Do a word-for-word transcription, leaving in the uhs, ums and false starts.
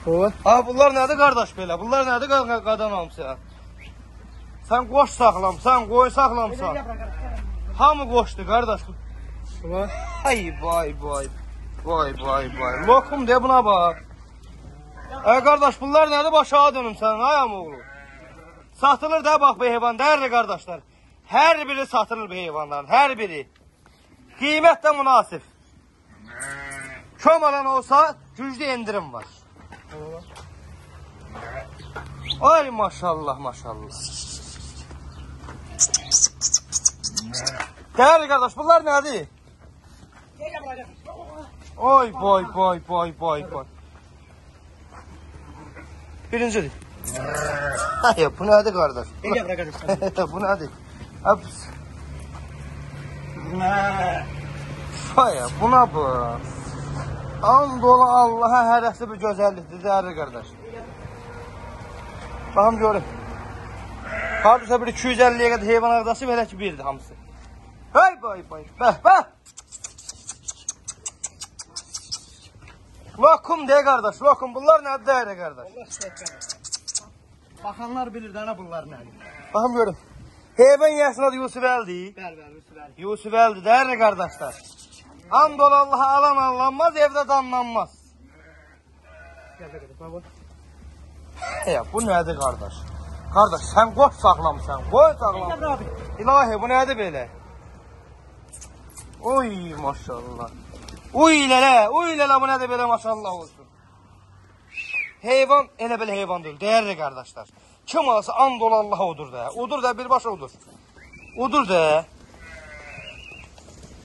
O. Ha bunlar nədir qardaş belə? Bunlar nədir qadan hamısı? Sən qoş saxlamsan, qoy saxlamsan. Hamı qoşdu qardaş. O. Ay vay vay. Vay vay vay. Lokum de buna bax. Ay qardaş bunlar nədir başa dönüm sən ayam oğlu. Satılır da bax bu heyvan dərli qardaşlar. Hər biri satılır bu heyvanların, hər biri. Qiymət də münasib. Kömədən olsa güclü endirim var. Ay maşallah maşallah. Değerli kardeş bunlar nədir? Oy boy boy boy boy boy. Birincidir. Hayır bu nədir kardeş? Bu nədir? Hayır buna bu. And ola Allah'a hərəsi bir gözəllikdir değerli kardeş. Baxım görün. Hardasa bir iki yüz əlliyə qədər heyvan ağdası belə ki birdir hamısı. Hey boy boy. Bəh bəh. Lokum de qardaş, lokum. Bunlar nədir değerli qardaş? Baxanlar bilir də nə bunlar nədir. Baxım görün. Heyvan yasına da Yusufəldir. Bəli bəli Yusufəli. Yusufəldir değerli qardaşlar. And ola Allah'a alan alınmaz, evdə danlanmaz. Ya bu nədir qardaş? Qardaş sən qoç saxlamısan, qoy saxlamısan. İlahi bu nədir belə? Oy maşallah. Uy lələ, uy lələ bu nədir belə maşallah olsun. Heyvan elə belə heyvan deyil, değerli qardaşlar. Kim alsa and ola Allah odur da, odur da birbaşa odur. Odur da.